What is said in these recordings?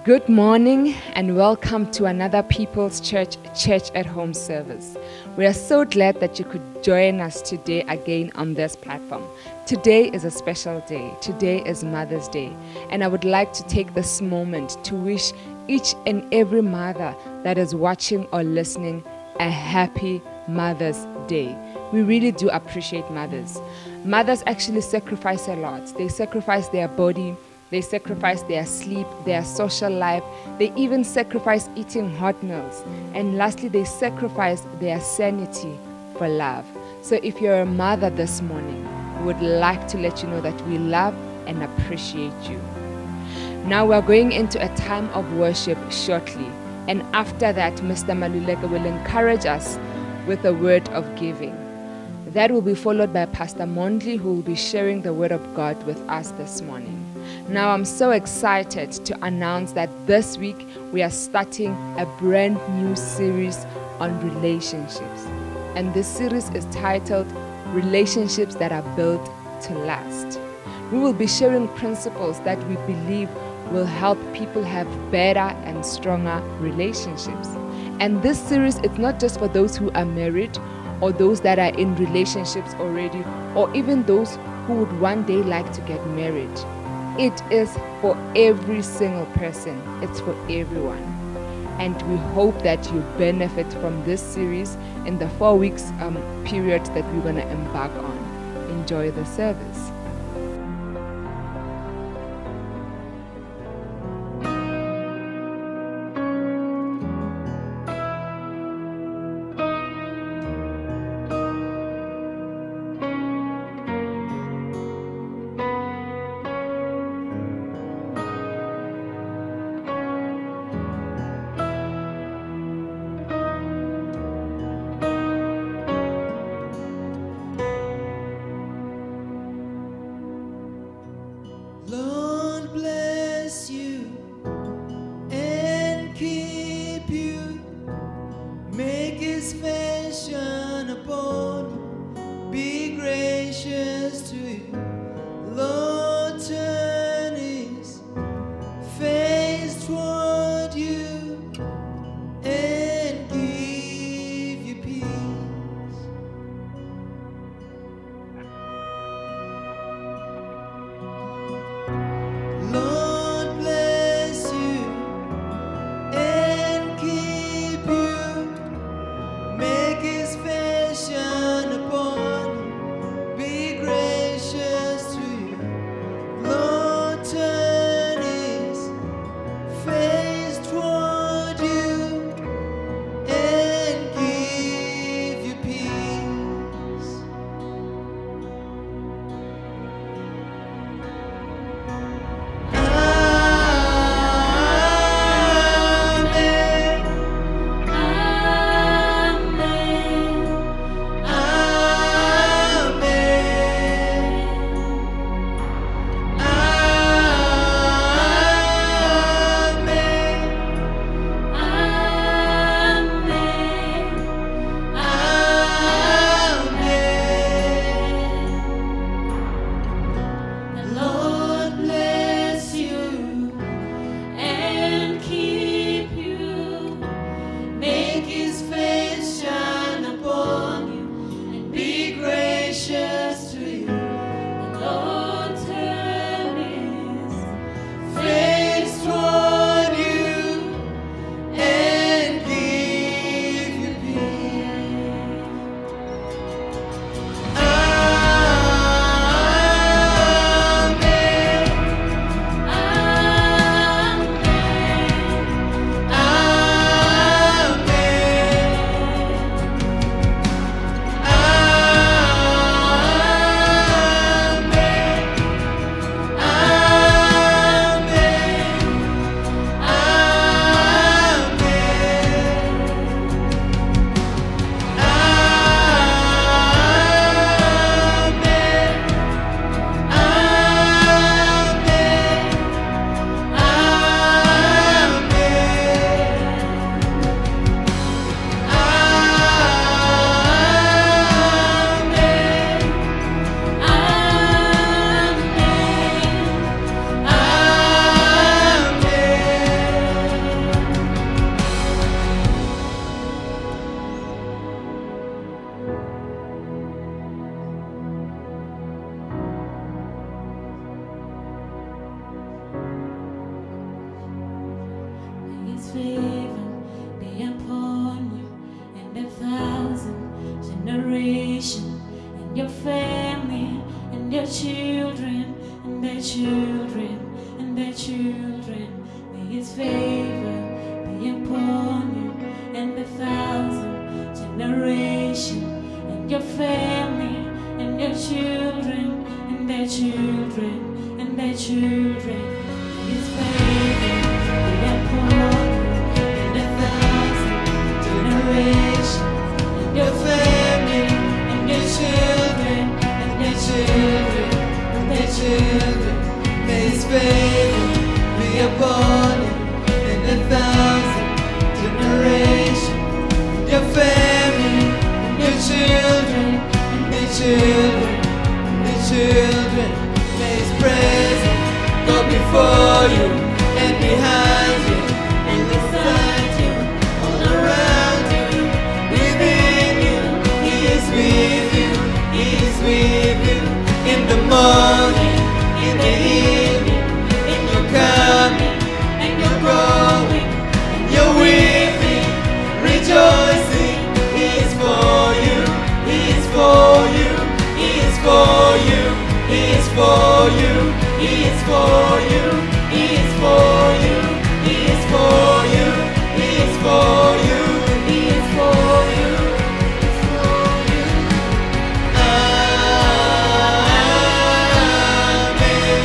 Good morning and welcome to another People's Church at Home service. We are so glad that you could join us today again on this platform. Today is a special day. Today is Mother's Day, and I would like to take this moment to wish each and every mother that is watching or listening a happy Mother's Day. We really do appreciate mothers. Mothers actually sacrifice a lot. They sacrifice their body, they sacrifice their sleep, their social life. They even sacrifice eating hot meals. And lastly, they sacrifice their sanity for love. So if you're a mother this morning, we would like to let you know that we love and appreciate you. Now we're going into a time of worship shortly. And after that, Mr. Maluleka will encourage us with a word of giving. That will be followed by Pastor Mondli, who will be sharing the word of God with us this morning. Now I'm so excited to announce that this week we are starting a brand new series on relationships. And this series is titled Relationships That Are Built to Last. We will be sharing principles that we believe will help people have better and stronger relationships. And this series is not just for those who are married or those that are in relationships already, or even those who would one day like to get married. It is for every single person. It's for everyone. And we hope that you benefit from this series in the 4 weeks period that we're going to embark on. Enjoy the service. Lord bless you and keep you, make his face shine upon you, be gracious to you. Lord turn his face toward you and give you peace. Lord bless you and keep you, make his face shine upon you, be gracious His favor be upon you and 1,000 generations, and your family, and your children, and their children, and their children. May His favor be upon you and 1,000 generations, and your family, and your children, and their children, and their children. May His favor be upon you and 1,000 generations, and your family, and your children, and their children, and their children. May His favor be upon you and 1,000 generations, your family, your children, and their children, and their children. May His presence go before you and behind you and beside you, all around you, within you. He is with you, He is with you in the morning, in the evening, in your coming and your going, and your weeping, rejoicing. He is for you, He is for you, He is for you, He is for you, He is for you, He is for you, He is for you, He is for you, He is for you, He is for you. Amen.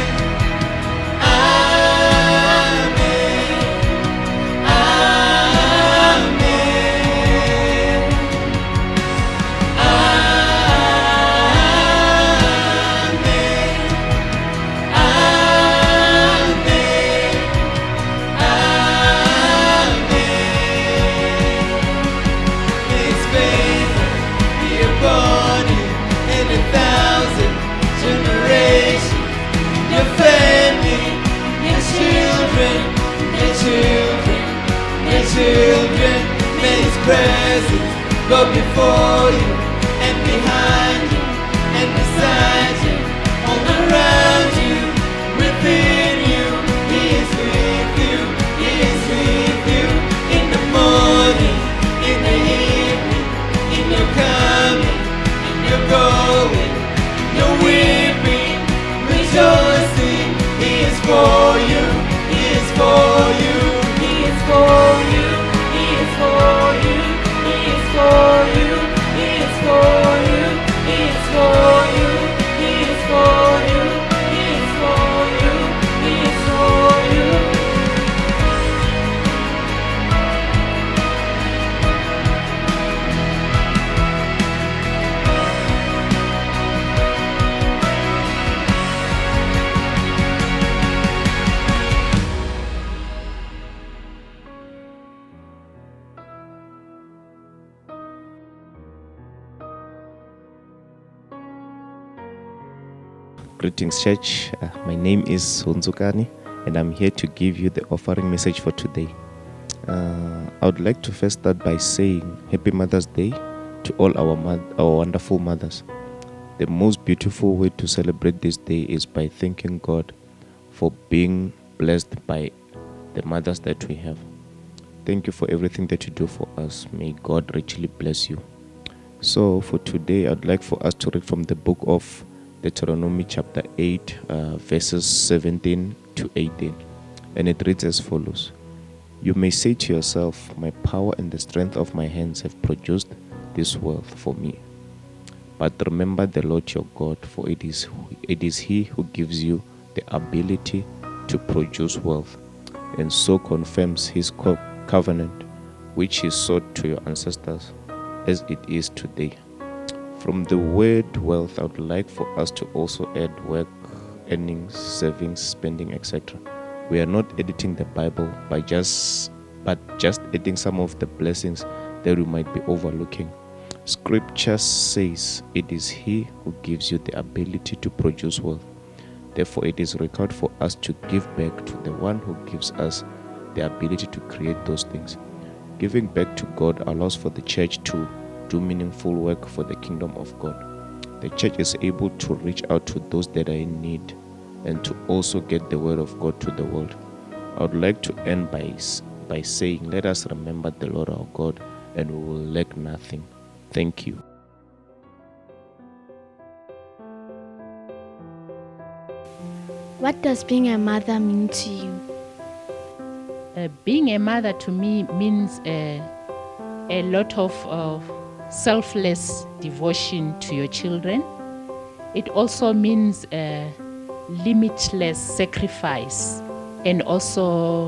His favor be upon you and 1,000 generations, your family, your children, your children, your children. May His presence go before you and behind you and beside you, all around you, within you. He is with you, He is with you in the morning, in the evening, in your coming, in your going, your weeping, rejoicing. He is for you, He is for you, He is for you, He is for you, He is for you, He is for you, He is for you, He is for you, He is for you, He is for you. Greetings, church. My name is Hunzukani, and I'm here to give you the offering message for today. I would like to first start by saying Happy Mother's Day to all our wonderful mothers. The most beautiful way to celebrate this day is by thanking God for being blessed by the mothers that we have. Thank you for everything that you do for us. May God richly bless you. So for today, I'd like for us to read from the book of Deuteronomy chapter 8, verses 17 to 18. And it reads as follows. You may say to yourself, my power and the strength of my hands have produced this wealth for me. But remember the Lord your God, for it is He who gives you the ability to produce wealth, and so confirms His covenant, which He swore to your ancestors, as it is today. From the word wealth, I would like for us to also add work, earnings, savings, spending, etc. We are not editing the Bible but just adding some of the blessings that we might be overlooking. Scripture says it is He who gives you the ability to produce wealth. Therefore, it is required for us to give back to the one who gives us the ability to create those things. Giving back to God allows for the church to do meaningful work for the kingdom of God. The church is able to reach out to those that are in need and to also get the word of God to the world. I would like to end by by saying, let us remember the Lord our God and we will lack nothing. Thank you. What does being a mother mean to you? Being a mother to me means a lot of selfless devotion to your children. It also means limitless sacrifice and also,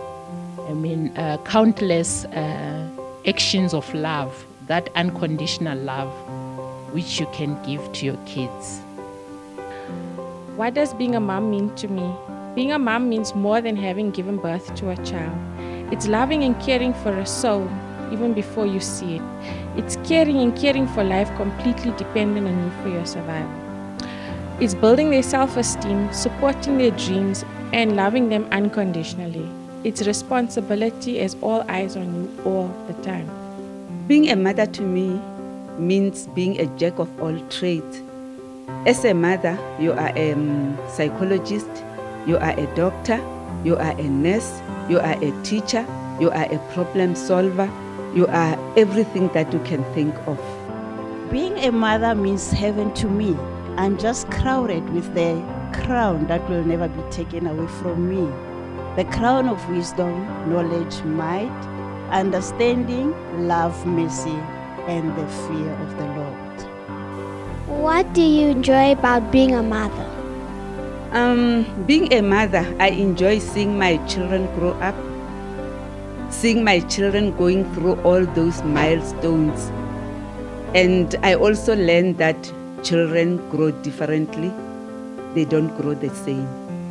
countless actions of love, that unconditional love which you can give to your kids. What does being a mom mean to me? Being a mom means more than having given birth to a child. It's loving and caring for a soul even before you see it. It's caring and caring for life completely dependent on you for your survival. It's building their self-esteem, supporting their dreams, and loving them unconditionally. It's responsibility as all eyes on you all the time. Being a mother to me means being a jack of all trades. As a mother, you are a psychologist, you are a doctor, you are a nurse, you are a teacher, you are a problem solver, you are everything that you can think of. Being a mother means heaven to me. I'm just crowded with the crown that will never be taken away from me. The crown of wisdom, knowledge, might, understanding, love, mercy, and the fear of the Lord. What do you enjoy about being a mother? Being a mother, I enjoy seeing my children grow up, seeing my children going through all those milestones. And I also learned that children grow differently. They don't grow the same.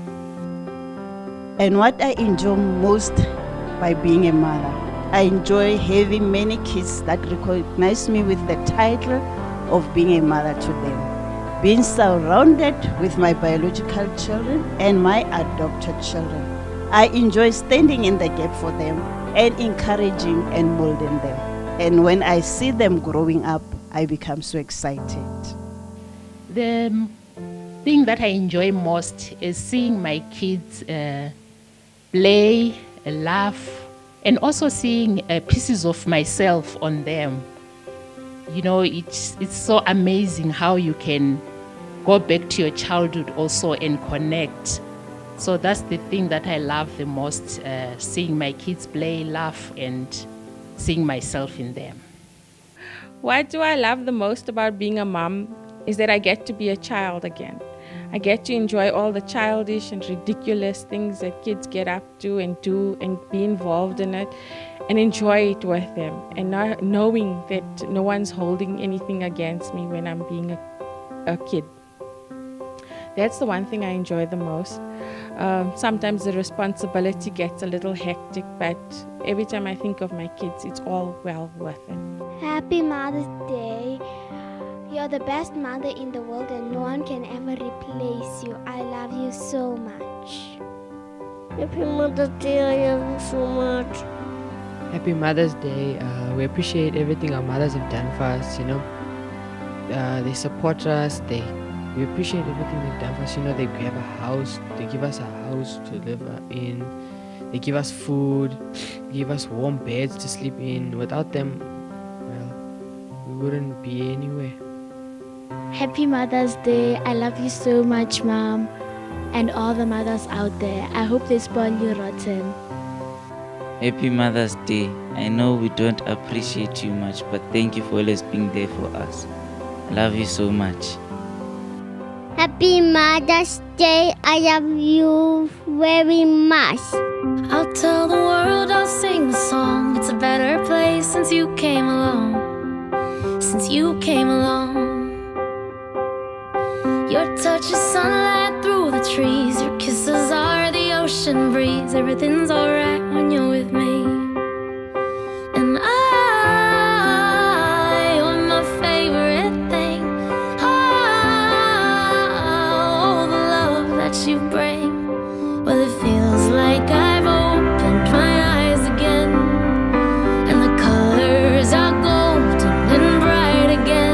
And what I enjoy most by being a mother, I enjoy having many kids that recognize me with the title of being a mother to them. Being surrounded with my biological children and my adopted children. I enjoy standing in the gap for them and encouraging and molding them. And when I see them growing up, I become so excited. The thing that I enjoy most is seeing my kids play, laugh, and also seeing pieces of myself on them. You know, it's so amazing how you can go back to your childhood also and connect. So that's the thing that I love the most, seeing my kids play, laugh, and seeing myself in them. What do I love the most about being a mom is that I get to be a child again. I get to enjoy all the childish and ridiculous things that kids get up to and do and be involved in it and enjoy it with them, and not knowing that no one's holding anything against me when I'm being a kid. That's the one thing I enjoy the most. Sometimes the responsibility gets a little hectic, but every time I think of my kids, it's all well worth it. Happy Mother's Day. You're the best mother in the world and no one can ever replace you. I love you so much. Happy Mother's Day, I love you so much. Happy Mother's Day. We appreciate everything our mothers have done for us, you know. They support us, we appreciate everything they've done for us. You know, they have a house, they give us a house to live in. They give us food, give us warm beds to sleep in. Without them, well, we wouldn't be anywhere. Happy Mother's Day. I love you so much, Mom, and all the mothers out there. I hope they spoil you rotten. Happy Mother's Day. I know we don't appreciate you much, but thank you for always being there for us. I love you so much. Happy Mother's Day, I love you very much. I'll tell the world, I'll sing the song. It's a better place since you came along. Since you came along. Your touch is sunlight through the trees. Your kisses are the ocean breeze. Everything's alright when you're with me. And you're my favorite thing. Oh, the love that you bring. Well, it feels like I've opened my eyes again. And the colors are golden and bright again.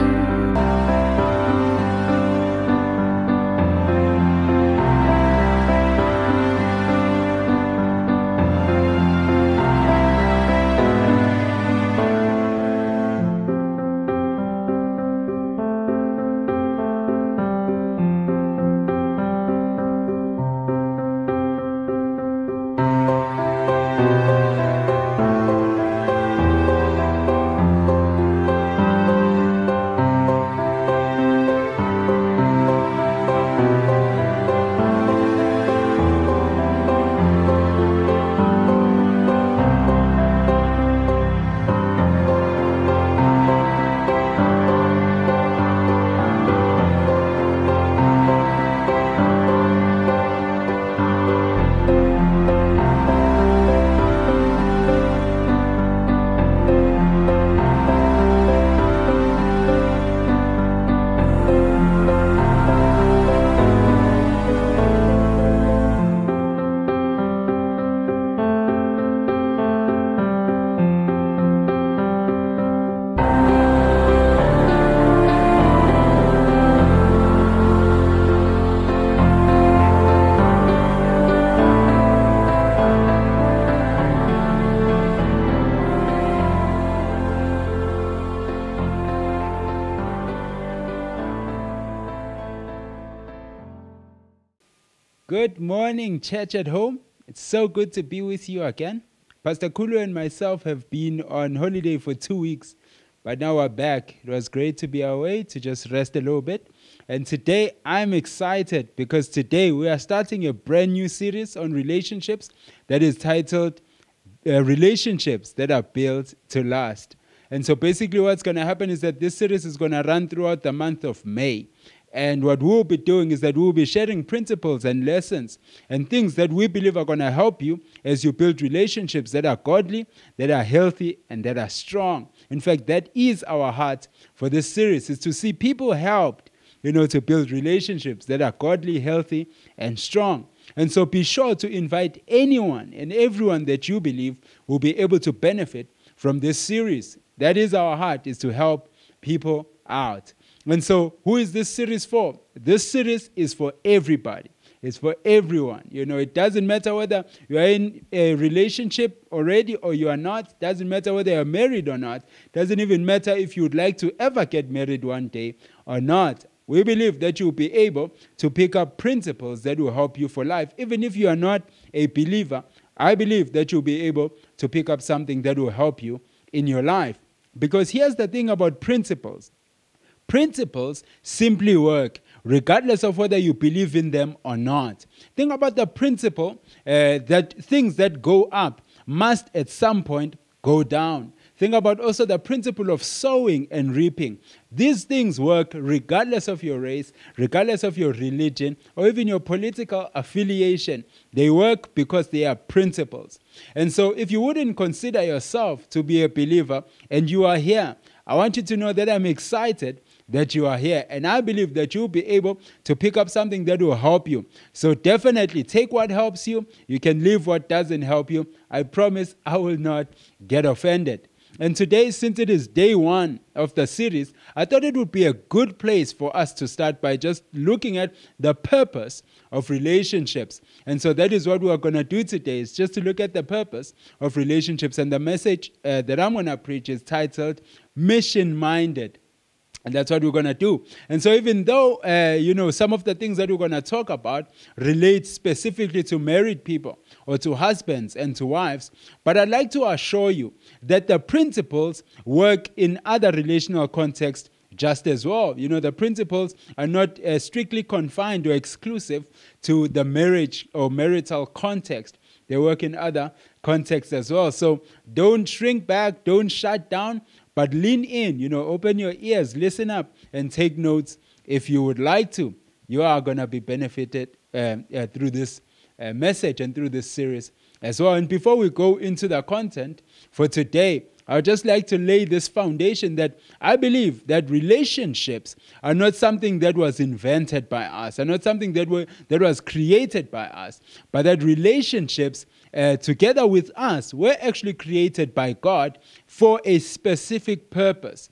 Good morning, church at home. It's so good to be with you again. Pastor Kulu and myself have been on holiday for 2 weeks, but now we're back. It was great to be away, to just rest a little bit. And today I'm excited because today we are starting a brand new series on relationships that is titled Relationships That Are Built to Last. And so basically what's going to happen is that this series is going to run throughout the month of May. And what we'll be doing is that we'll be sharing principles and lessons and things that we believe are going to help you as you build relationships that are godly, that are healthy, and that are strong. In fact, that is our heart for this series, is to see people helped, to build relationships that are godly, healthy, and strong. And so be sure to invite anyone and everyone that you believe will be able to benefit from this series. That is our heart, is to help people out. And so, who is this series for? This series is for everybody. It's for everyone. It doesn't matter whether you are in a relationship already or you are not. It doesn't matter whether you are married or not. It doesn't even matter if you would like to ever get married one day or not. We believe that you'll be able to pick up principles that will help you for life. Even if you are not a believer, I believe that you'll be able to pick up something that will help you in your life. Because here's the thing about principles. Principles simply work, regardless of whether you believe in them or not. Think about the principle that things that go up must at some point go down. Think about also the principle of sowing and reaping. These things work regardless of your race, regardless of your religion, or even your political affiliation. They work because they are principles. And so if you wouldn't consider yourself to be a believer and you are here, I want you to know that I'm excited that you are here. And I believe that you'll be able to pick up something that will help you. So definitely take what helps you. You can leave what doesn't help you. I promise I will not get offended. And today, since it is day one of the series, I thought it would be a good place for us to start by just looking at the purpose of relationships. And so that is what we are going to do today, is just to look at the purpose of relationships. And the message that I'm going to preach is titled Mission Minded. And that's what we're going to do. And so even though, some of the things that we're going to talk about relate specifically to married people or to husbands and to wives, but I'd like to assure you that the principles work in other relational contexts just as well. The principles are not strictly confined or exclusive to the marriage or marital context. They work in other contexts as well. So don't shrink back, don't shut down, but lean in, open your ears, listen up, and take notes if you would like to. You are going to be benefited through this message and through this series as well. And before we go into the content for today, I would just like to lay this foundation that I believe that relationships are not something that was invented by us, are not something that was created by us, but that relationships together with us were actually created by God for a specific purpose,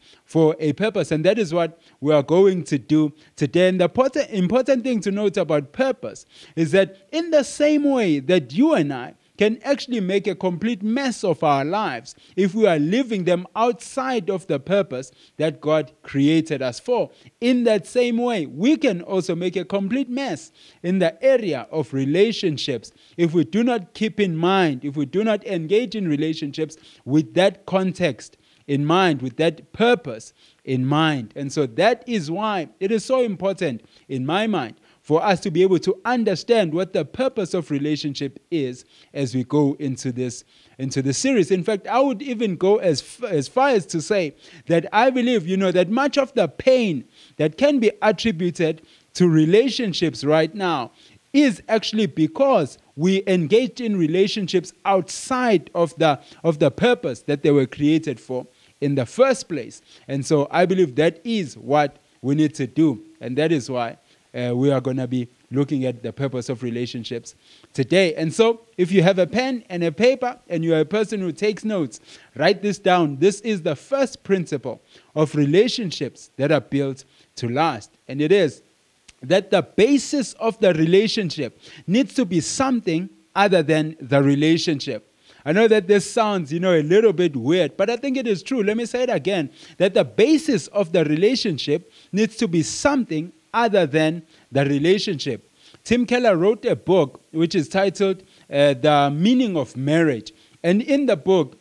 and that is what we are going to do today. And the important thing to note about purpose is that in the same way that you and I can actually make a complete mess of our lives if we are living them outside of the purpose that God created us for. In that same way, we can also make a complete mess in the area of relationships if we do not keep in mind, if we do not engage in relationships with that context in mind, with that purpose in mind. And so that is why it is so important, in my mind, for us to be able to understand what the purpose of relationship is as we go into this series. In fact, I would even go as far as to say that I believe, that much of the pain that can be attributed to relationships right now is actually because we engaged in relationships outside of the purpose that they were created for in the first place. And so I believe that is what we need to do, and that is why we are going to be looking at the purpose of relationships today. And so if you have a pen and a paper and you are a person who takes notes, write this down. This is the first principle of relationships that are built to last. And it is that the basis of the relationship needs to be something other than the relationship. I know that this sounds, a little bit weird, but I think it is true. Let me say it again, that the basis of the relationship needs to be something other than the relationship. Tim Keller wrote a book which is titled The Meaning of Marriage. And in the book,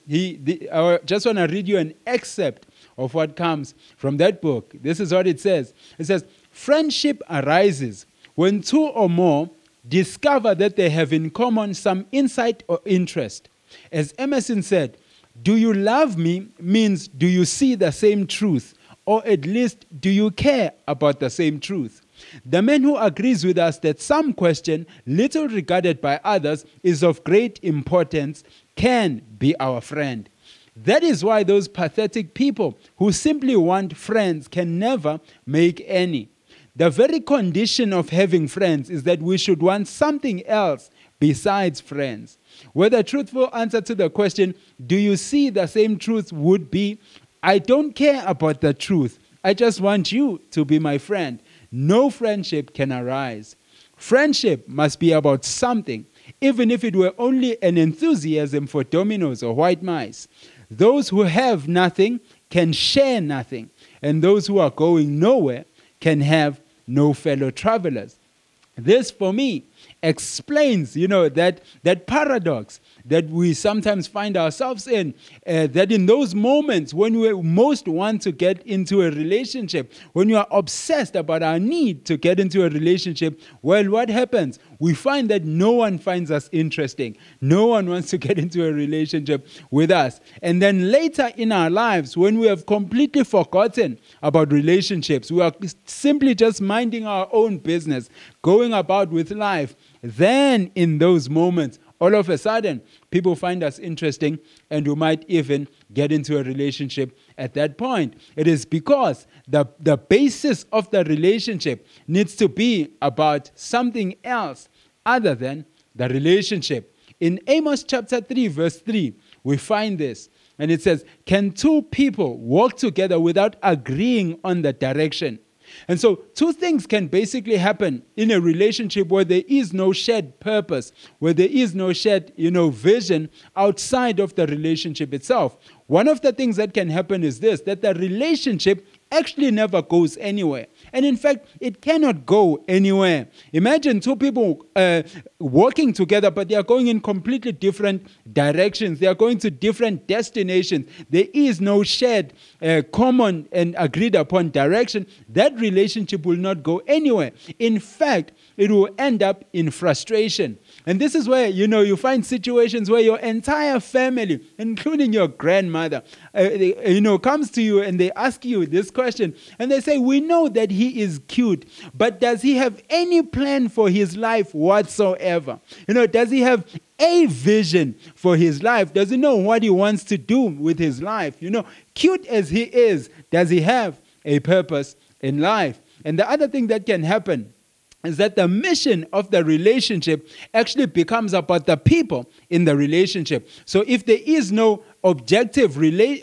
I just want to read you an excerpt of what comes from that book. This is what it says. It says, friendship arises when two or more discover that they have in common some insight or interest. As Emerson said, do you love me means do you see the same truth, or at least do you care about the same truth? The man who agrees with us that some question, little regarded by others, is of great importance, can be our friend. That is why those pathetic people who simply want friends can never make any. The very condition of having friends is that we should want something else besides friends. Where the truthful answer to the question, do you see the same truth, would be, I don't care about the truth. I just want you to be my friend. No friendship can arise. Friendship must be about something, even if it were only an enthusiasm for dominoes or white mice. Those who have nothing can share nothing, and those who are going nowhere can have no fellow travelers. This, for me, explains, that paradox that we sometimes find ourselves in, that in those moments when we most want to get into a relationship, when you are obsessed about our need to get into a relationship, well, what happens? We find that no one finds us interesting. No one wants to get into a relationship with us. And then later in our lives, when we have completely forgotten about relationships, we are simply just minding our own business, going about with life, then in those moments, all of a sudden, people find us interesting, and we might even get into a relationship at that point. It is because the basis of the relationship needs to be about something else other than the relationship. In Amos chapter 3, verse 3, we find this. And it says, can two people walk together without agreeing on the direction? And so two things can basically happen in a relationship where there is no shared purpose, where there is no shared, vision outside of the relationship itself. One of the things that can happen is this, that the relationship actually never goes anywhere. And in fact, it cannot go anywhere. Imagine two people working together, but they are going in completely different directions. They are going to different destinations. There is no shared, common and agreed upon direction. That relationship will not go anywhere. In fact, it will end up in frustration. And this is where, you find situations where your entire family, including your grandmother, comes to you and they ask you this question. And they say, we know that he is cute, but does he have any plan for his life whatsoever? Does he have a vision for his life? Does he know what he wants to do with his life? Cute as he is, does he have a purpose in life? And the other thing that can happen is that the mission of the relationship actually becomes about the people in the relationship. So if there is no objective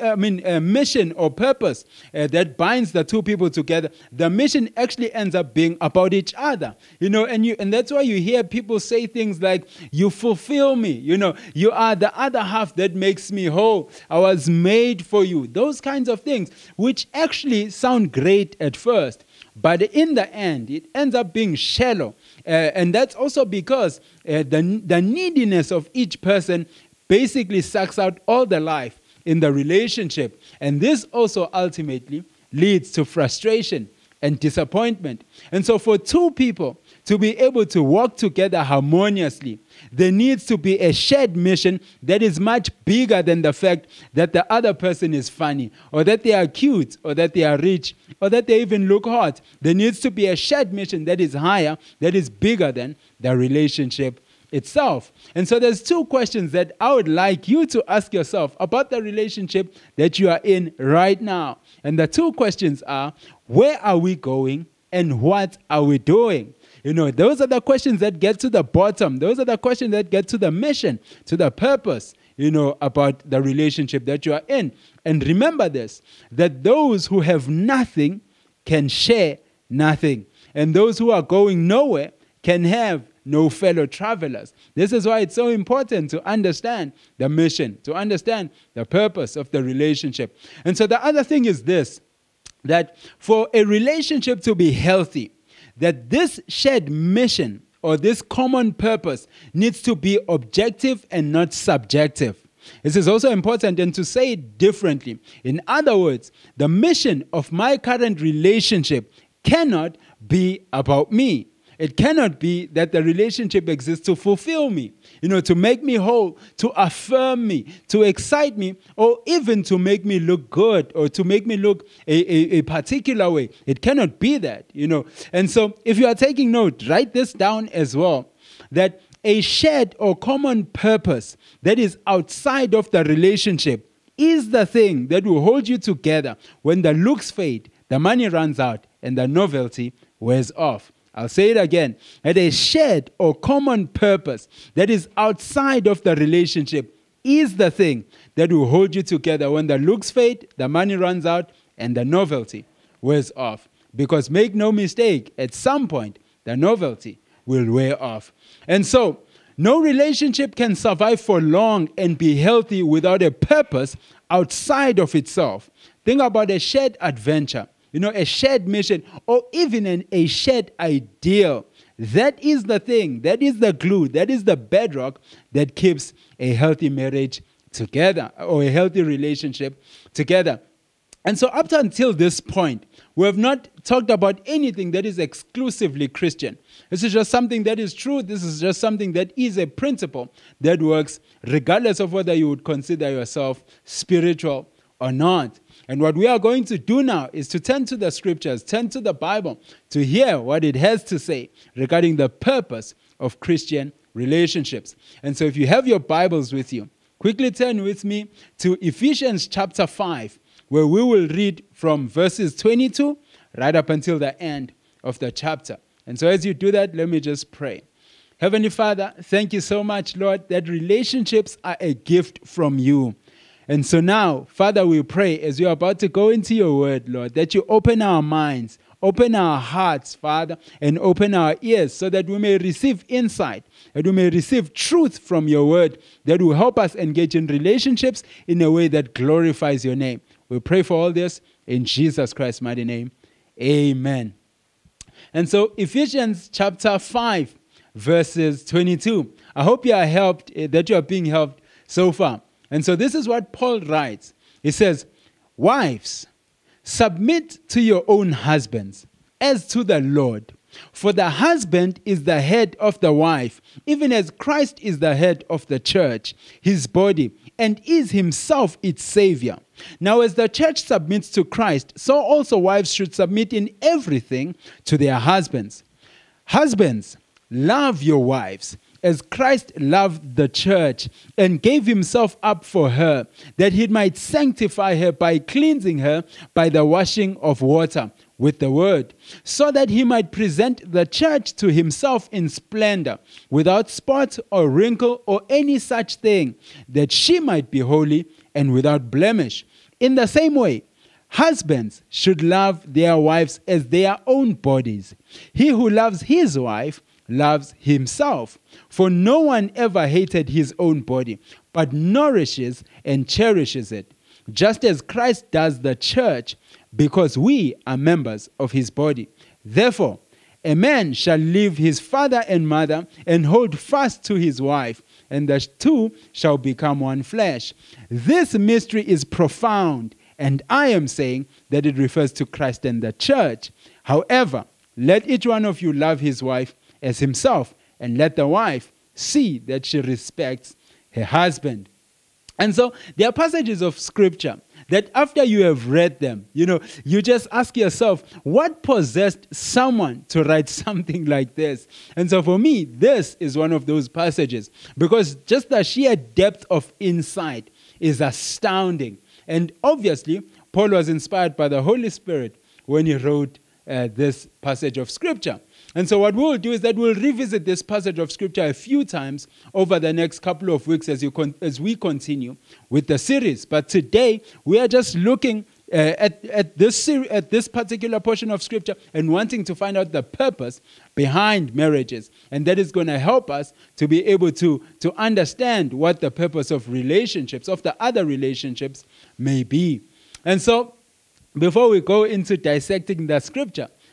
mission or purpose that binds the two people together, the mission actually ends up being about each other. And that's why you hear people say things like, you fulfill me, you are the other half that makes me whole, I was made for you. Those kinds of things, which actually sound great at first. But in the end, it ends up being shallow. And that's also because the neediness of each person basically sucks out all the life in the relationship. And this also ultimately leads to frustration and disappointment. And so for two people to be able to work together harmoniously, there needs to be a shared mission that is much bigger than the fact that the other person is funny, or that they are cute, or that they are rich, or that they even look hot. There needs to be a shared mission that is higher, that is bigger than the relationship itself. And so there's two questions that I would like you to ask yourself about the relationship that you are in right now. And the two questions are, where are we going and what are we doing? Those are the questions that get to the bottom. Those are the questions that get to the mission, to the purpose, about the relationship that you are in. And remember this, that those who have nothing can share nothing. And those who are going nowhere can have no fellow travelers. This is why it's so important to understand the mission, to understand the purpose of the relationship. And so the other thing is this, that for a relationship to be healthy, that this shared mission or this common purpose needs to be objective and not subjective. This is also important, and to say it differently. In other words, the mission of my current relationship cannot be about me. It cannot be that the relationship exists to fulfill me, to make me whole, to affirm me, to excite me, or even to make me look good or to make me look a particular way. It cannot be that, And so if you are taking note, write this down as well, that a shared or common purpose that is outside of the relationship is the thing that will hold you together when the looks fade, the money runs out, and the novelty wears off. I'll say it again, that a shared or common purpose that is outside of the relationship is the thing that will hold you together when the looks fade, the money runs out, and the novelty wears off. Because make no mistake, at some point, the novelty will wear off. And so, no relationship can survive for long and be healthy without a purpose outside of itself. Think about a shared adventure, a shared mission, or even a shared ideal. That is the thing, that is the glue, that is the bedrock that keeps a healthy marriage together or a healthy relationship together. And so up until this point, we have not talked about anything that is exclusively Christian. This is just something that is true. This is just something that is a principle that works regardless of whether you would consider yourself spiritual or not. And what we are going to do now is to turn to the scriptures, turn to the Bible, to hear what it has to say regarding the purpose of Christian relationships. And so if you have your Bibles with you, quickly turn with me to Ephesians chapter 5, where we will read from verses 22 right up until the end of the chapter. And so as you do that, let me just pray. Heavenly Father, thank you so much, Lord, that relationships are a gift from you. And so now, Father, we pray as we are about to go into your word, Lord, that you open our minds, open our hearts, Father, and open our ears so that we may receive insight, that we may receive truth from your word that will help us engage in relationships in a way that glorifies your name. We pray for all this in Jesus Christ's mighty name. Amen. And so Ephesians chapter 5, verses 22. I hope you are helped, that you are being helped so far. And so this is what Paul writes. He says, "Wives, submit to your own husbands as to the Lord. For the husband is the head of the wife, even as Christ is the head of the church, his body, and is himself its Savior. Now as the church submits to Christ, so also wives should submit in everything to their husbands. Husbands, love your wives, as Christ loved the church and gave himself up for her, that he might sanctify her by cleansing her by the washing of water with the word, so that he might present the church to himself in splendor, without spot or wrinkle or any such thing, that she might be holy and without blemish. In the same way, husbands should love their wives as their own bodies. He who loves his wife loves himself. For no one ever hated his own body, but nourishes and cherishes it, just as Christ does the church, because we are members of his body. Therefore, a man shall leave his father and mother and hold fast to his wife, and the two shall become one flesh. This mystery is profound, and I am saying that it refers to Christ and the church. However, let each one of you love his wife as himself, and let the wife see that she respects her husband." And so there are passages of scripture that after you have read them, you just ask yourself, what possessed someone to write something like this? And so for me, this is one of those passages, because just the sheer depth of insight is astounding. And obviously, Paul was inspired by the Holy Spirit when he wrote this passage of scripture. And so what we'll do is that we'll revisit this passage of scripture a few times over the next couple of weeks as we continue with the series. But today, we are just looking at this particular portion of scripture and wanting to find out the purpose behind marriages. And that is going to help us to be able to understand what the purpose of relationships, of the other relationships, may be. And so, before we go into dissecting the scripture,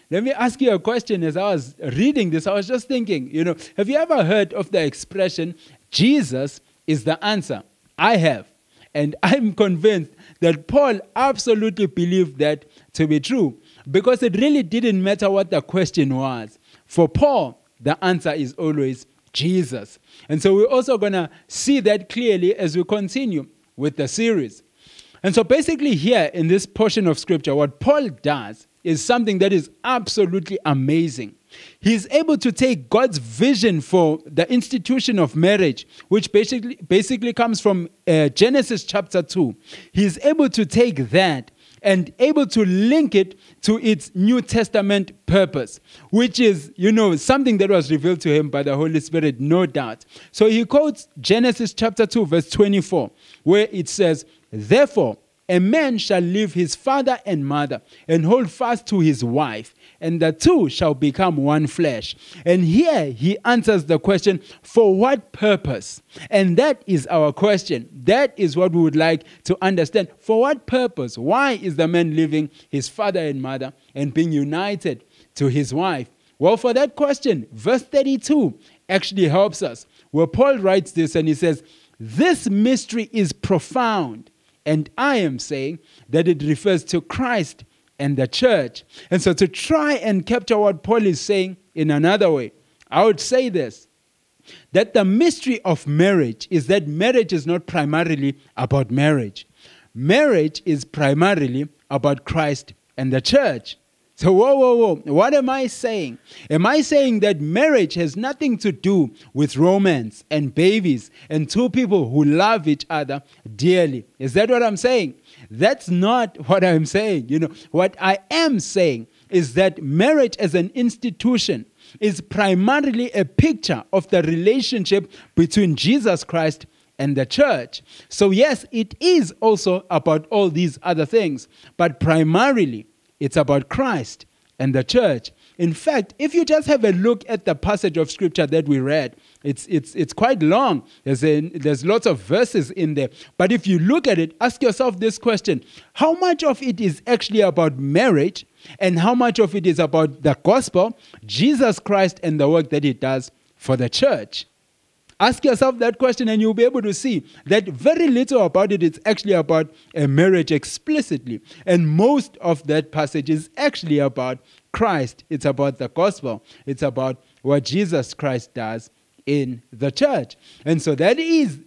let me ask you a question. As I was reading this, I was just thinking, have you ever heard of the expression, Jesus is the answer? I have. And I'm convinced that Paul absolutely believed that to be true, because it really didn't matter what the question was. For Paul, the answer is always Jesus. And so we're also going to see that clearly as we continue with the series. And so basically here in this portion of Scripture, what Paul does is something that is absolutely amazing. He's able to take God's vision for the institution of marriage, which basically comes from Genesis chapter 2. He's able to take that and able to link it to its New Testament purpose, which is, something that was revealed to him by the Holy Spirit, no doubt. So he quotes Genesis chapter 2, verse 24, where it says, "Therefore, a man shall leave his father and mother and hold fast to his wife, and the two shall become one flesh." And here he answers the question, for what purpose? And that is our question. That is what we would like to understand. For what purpose? Why is the man leaving his father and mother and being united to his wife? Well, for that question, verse 32 actually helps us, where Paul writes this and he says, "This mystery is profound, and I am saying that it refers to Christ and the church." And so to try and capture what Paul is saying in another way, I would say this, that the mystery of marriage is that marriage is not primarily about marriage. Marriage is primarily about Christ and the church. So whoa, what am I saying? Am I saying that marriage has nothing to do with romance and babies and two people who love each other dearly? Is that what I'm saying? That's not what I'm saying. What I am saying is that marriage as an institution is primarily a picture of the relationship between Jesus Christ and the church. So yes, it is also about all these other things, but primarily it's about Christ and the church. In fact, if you just have a look at the passage of Scripture that we read, it's quite long. There's lots of verses in there. But if you look at it, ask yourself this question: how much of it is actually about marriage, and how much of it is about the gospel, Jesus Christ, and the work that he does for the church? Ask yourself that question and you'll be able to see that very little about it is actually about a marriage explicitly. And most of that passage is actually about Christ. It's about the gospel. It's about what Jesus Christ does in the church. And so that is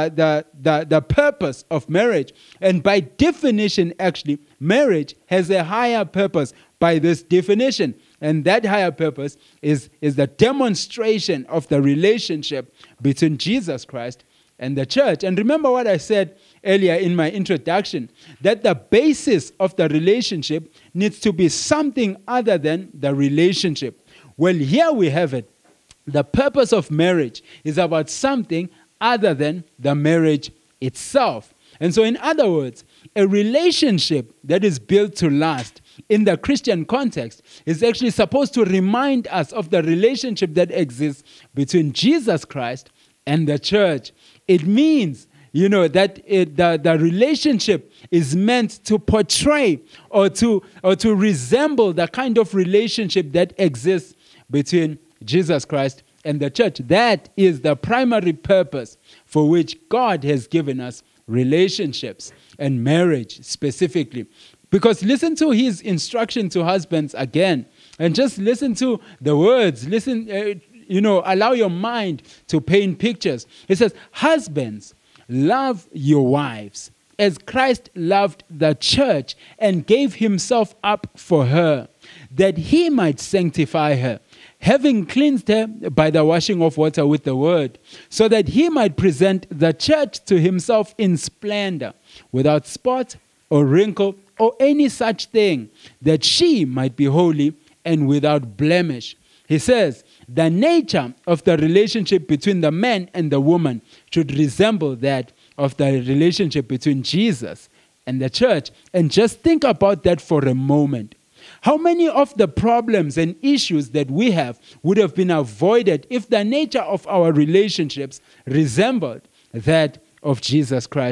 the purpose of marriage. And by definition, actually, marriage has a higher purpose by this definition. And that higher purpose is the demonstration of the relationship between Jesus Christ and the church. And remember what I said earlier in my introduction, that the basis of the relationship needs to be something other than the relationship. Well, here we have it. The purpose of marriage is about something other than the marriage itself. And so in other words, a relationship that is built to last in the Christian context is actually supposed to remind us of the relationship that exists between Jesus Christ and the church. It means, that the relationship is meant to portray or to resemble the kind of relationship that exists between Jesus Christ and the church. That is the primary purpose for which God has given us relationships and marriage specifically. Because listen to his instruction to husbands again, and just listen to the words. Listen, allow your mind to paint pictures. It says, "Husbands, love your wives as Christ loved the church and gave himself up for her, that he might sanctify her, having cleansed her by the washing of water with the word, so that he might present the church to himself in splendor, without spot or wrinkle or any such thing, that she might be holy and without blemish." He says, the nature of the relationship between the man and the woman should resemble that of the relationship between Jesus and the church. And just think about that for a moment. How many of the problems and issues that we have would have been avoided if the nature of our relationships resembled that of Jesus Christ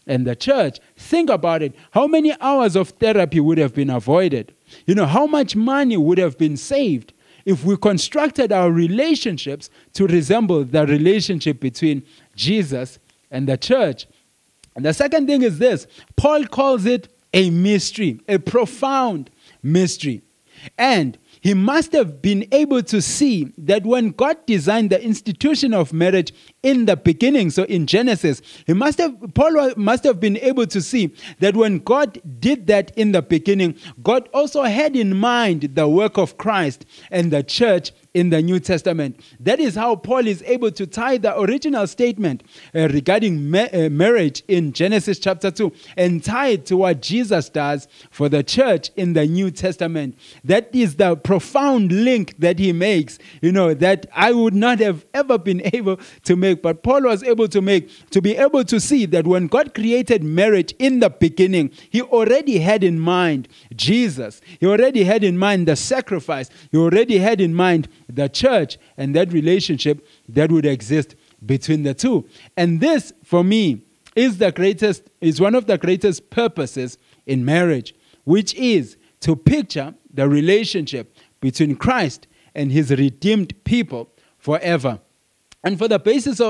and the church, think about it. How many hours of therapy would have been avoided? You know, how much money would have been saved if we constructed our relationships to resemble the relationship between Jesus and the church? And the second thing is this. Paul calls it a mystery, a profound mystery. And he must have been able to see that when God designed the institution of marriage in the beginning, so in Genesis, Paul must have been able to see that when God did that in the beginning, God also had in mind the work of Christ and the church in the New Testament. That is how Paul is able to tie the original statement regarding marriage in Genesis chapter 2 and tie it to what Jesus does for the church in the New Testament. That is the profound link that he makes, you know, that I would not have ever been able to make, but Paul was able to make, to be able to see that when God created marriage in the beginning, he already had in mind Jesus. He already had in mind the sacrifice. He already had in mind the church and that relationship that would exist between the two. And this, for me, is one of the greatest purposes in marriage, which is to picture the relationship between Christ and his redeemed people forever. And for the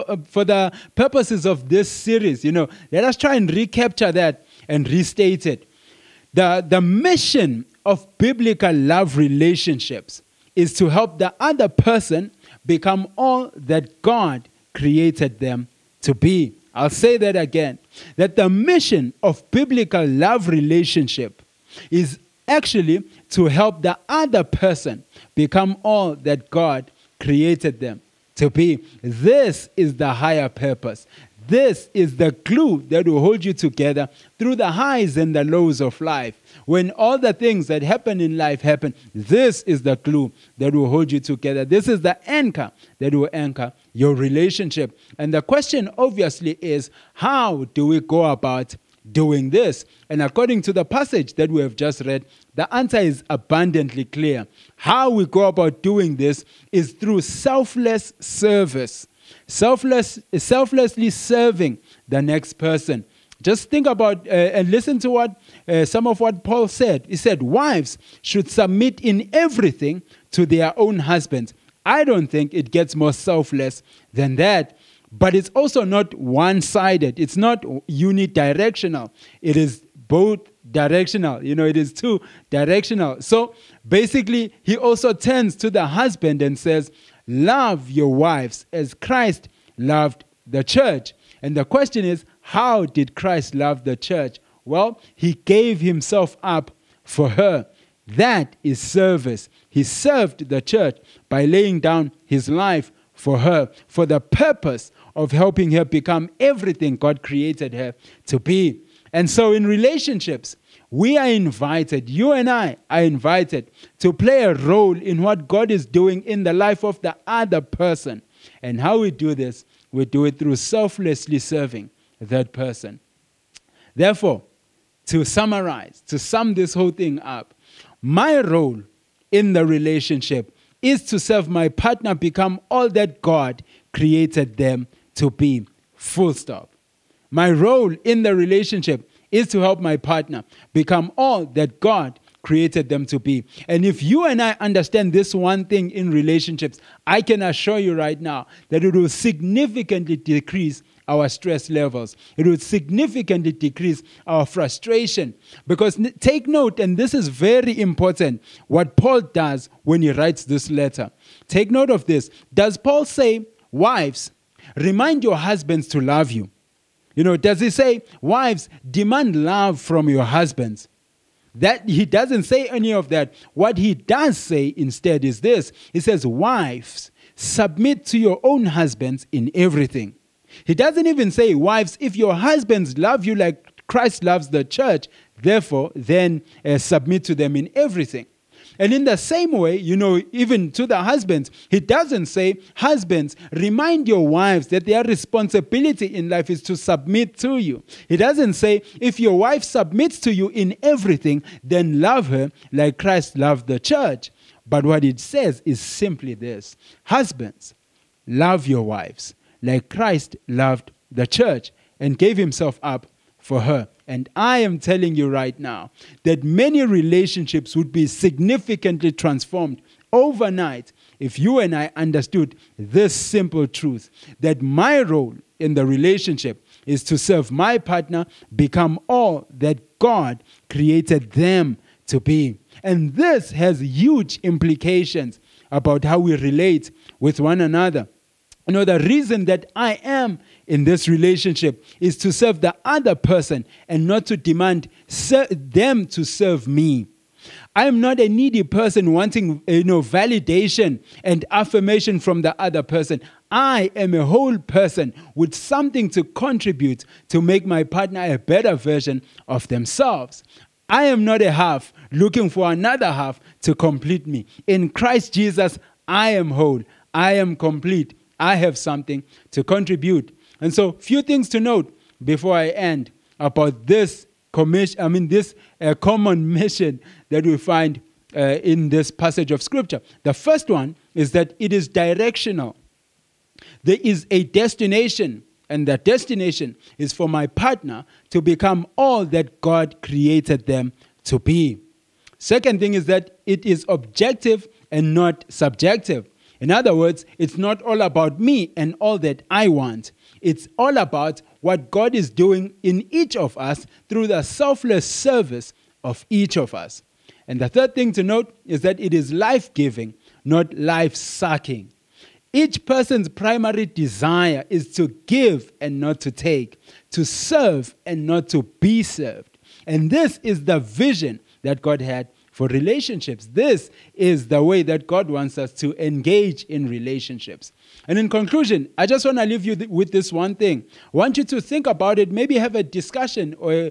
purposes of this series, you know, let us try and recapture that and restate it. The mission of biblical love relationships is to help the other person become all that God created them to be. I'll say that again. That the mission of biblical love relationship is actually to help the other person become all that God created them to be. This is the higher purpose. This is the glue that will hold you together through the highs and the lows of life. When all the things that happen in life happen, this is the glue that will hold you together. This is the anchor that will anchor your relationship. And the question obviously is, how do we go about doing this? And according to the passage that we have just read, the answer is abundantly clear. How we go about doing this is through selfless service. Selflessly serving the next person. Just think about and listen to some of what Paul said. He said, wives should submit in everything to their own husbands. I don't think it gets more selfless than that. But it's also not one-sided. It's not unidirectional. It is both directional. You know, it is two-directional. So basically, he also turns to the husband and says, love your wives as Christ loved the church. And the question is, how did Christ love the church? Well, he gave himself up for her. That is service. He served the church by laying down his life for her, for the purpose of helping her become everything God created her to be. And so in relationships, we are invited, you and I are invited to play a role in what God is doing in the life of the other person. And how we do this, we do it through selflessly serving that person. Therefore, to summarize, to sum this whole thing up, my role in the relationship is to serve my partner become all that God created them to be, full stop. My role in the relationship is to help my partner become all that God created them to be. And if you and I understand this one thing in relationships, I can assure you right now that it will significantly decrease our stress levels. It will significantly decrease our frustration. Because take note, and this is very important, what Paul does when he writes this letter. Take note of this. Does Paul say, wives, remind your husbands to love you? You know, does he say, wives, demand love from your husbands? That he doesn't say any of that. What he does say instead is this. He says, wives, submit to your own husbands in everything. He doesn't even say, wives, if your husbands love you like Christ loves the church, therefore, then submit to them in everything. And in the same way, you know, even to the husbands, he doesn't say, husbands, remind your wives that their responsibility in life is to submit to you. He doesn't say, if your wife submits to you in everything, then love her like Christ loved the church. But what it says is simply this. Husbands, love your wives like Christ loved the church and gave himself up for her. And I am telling you right now that many relationships would be significantly transformed overnight if you and I understood this simple truth, that my role in the relationship is to serve my partner, become all that God created them to be. And this has huge implications about how we relate with one another. You know, the reason that I am in this relationship is to serve the other person and not to demand them to serve me. I am not a needy person wanting, validation and affirmation from the other person. I am a whole person with something to contribute to make my partner a better version of themselves. I am not a half looking for another half to complete me. In Christ Jesus, I am whole. I am complete. I have something to contribute. And so, few things to note before I end about this common mission that we find in this passage of Scripture. The first one is that it is directional. There is a destination, and that destination is for my partner to become all that God created them to be. Second thing is that it is objective and not subjective. In other words, it's not all about me and all that I want. It's all about what God is doing in each of us through the selfless service of each of us. And the third thing to note is that it is life-giving, not life-sucking. Each person's primary desire is to give and not to take, to serve and not to be served. And this is the vision that God had for relationships. This is the way that God wants us to engage in relationships. And in conclusion, I just want to leave you with this one thing. I want you to think about it, maybe have a discussion or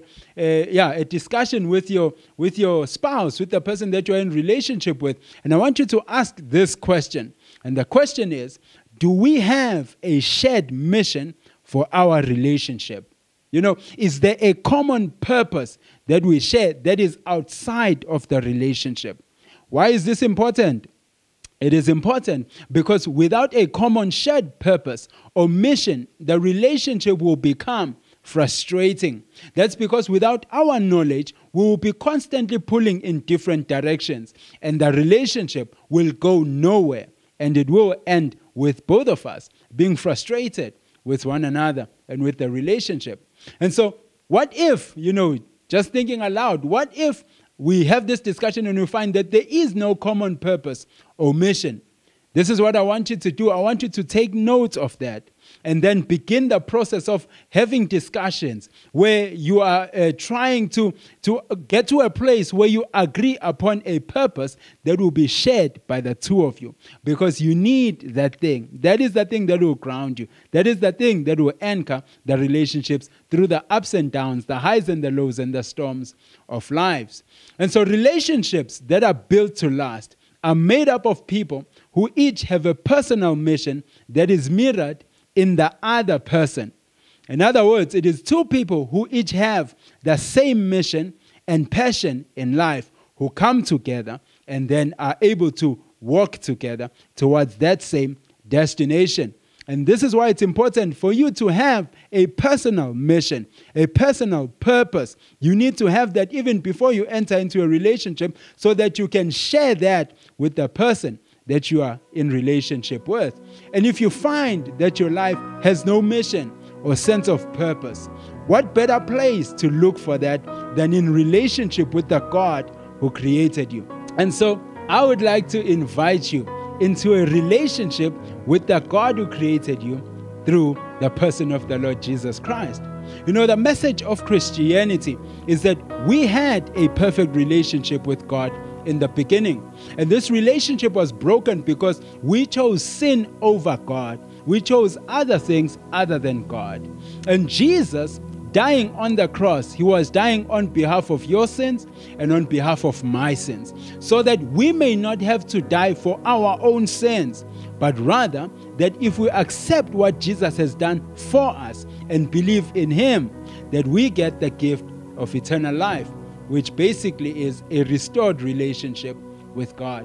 a discussion with your spouse, with the person that you're in relationship with. And I want you to ask this question. And the question is, do we have a shared mission for our relationship? You know, is there a common purpose that we share that is outside of the relationship? Why is this important? It is important because without a common shared purpose or mission, the relationship will become frustrating. That's because without our knowledge, we will be constantly pulling in different directions, and the relationship will go nowhere, and it will end with both of us being frustrated with one another and with the relationship. And so, what if, just thinking aloud, what if we have this discussion and we find that there is no common purpose or mission? This is what I want you to do. I want you to take note of that and then begin the process of having discussions where you are trying to get to a place where you agree upon a purpose that will be shared by the two of you, because you need that thing. That is the thing that will ground you. That is the thing that will anchor the relationships through the ups and downs, the highs and the lows and the storms of lives. And so relationships that are built to last are made up of people who each have a personal mission that is mirrored in the other person. In other words, it is two people who each have the same mission and passion in life who come together and then are able to work together towards that same destination. And this is why it's important for you to have a personal mission, a personal purpose. You need to have that even before you enter into a relationship so that you can share that with the person that you are in relationship with. And if you find that your life has no mission or sense of purpose, what better place to look for that than in relationship with the God who created you? And so I would like to invite you into a relationship with the God who created you through the person of the Lord Jesus Christ. You know, the message of Christianity is that we had a perfect relationship with God in the beginning. And this relationship was broken because we chose sin over God. We chose other things other than God. And Jesus, dying on the cross, he was dying on behalf of your sins and on behalf of my sins, so that we may not have to die for our own sins, but rather that if we accept what Jesus has done for us and believe in him, that we get the gift of eternal life, which basically is a restored relationship with God.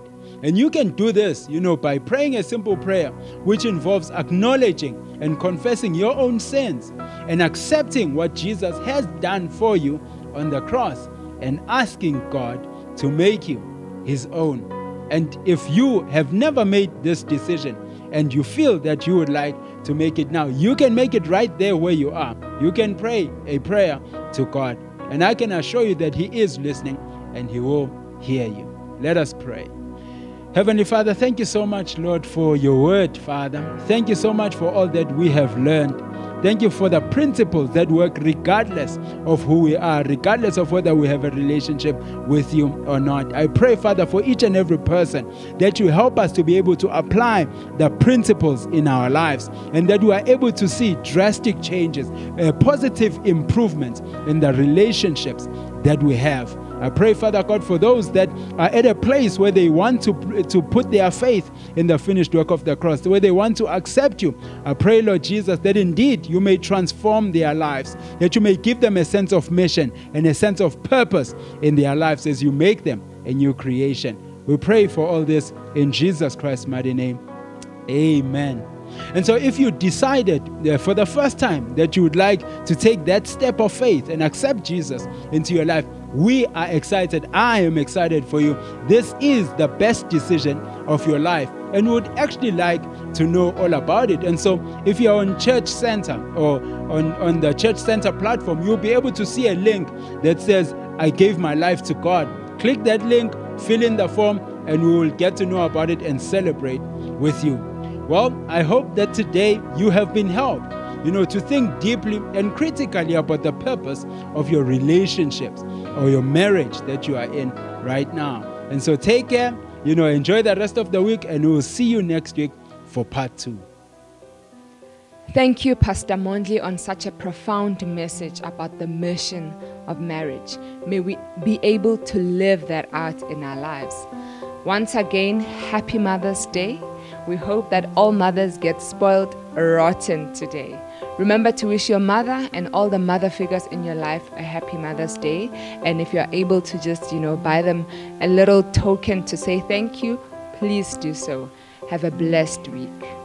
And you can do this, by praying a simple prayer, which involves acknowledging and confessing your own sins and accepting what Jesus has done for you on the cross and asking God to make you his own. And if you have never made this decision and you feel that you would like to make it now, you can make it right there where you are. You can pray a prayer to God. And I can assure you that he is listening and he will hear you. Let us pray. Heavenly Father, thank you so much, Lord, for your word, Father. Thank you so much for all that we have learned. Thank you for the principles that work regardless of who we are, regardless of whether we have a relationship with you or not. I pray, Father, for each and every person that you help us to be able to apply the principles in our lives and that we are able to see drastic changes, positive improvements in the relationships that we have. I pray, Father God, for those that are at a place where they want to put their faith in the finished work of the cross, where they want to accept you. I pray, Lord Jesus, that indeed you may transform their lives, that you may give them a sense of mission and a sense of purpose in their lives as you make them a new creation. We pray for all this in Jesus Christ's mighty name. Amen. And so if you decided for the first time that you would like to take that step of faith and accept Jesus into your life, we are excited. I am excited for you. This is the best decision of your life and would actually like to know all about it. And so if you're on Church Center or on the Church Center platform, you'll be able to see a link that says, I gave my life to God. Click that link, fill in the form, and we will get to know about it and celebrate with you. Well, I hope that today you have been helped, to think deeply and critically about the purpose of your relationships or your marriage that you are in right now. And so take care, enjoy the rest of the week, and we will see you next week for part 2. Thank you, Pastor Mondli, on such a profound message about the mission of marriage. May we be able to live that out in our lives. Once again, happy Mother's Day. We hope that all mothers get spoiled rotten today. Remember to wish your mother and all the mother figures in your life a happy Mother's Day. And if you're able to just, buy them a little token to say thank you, please do so. Have a blessed week.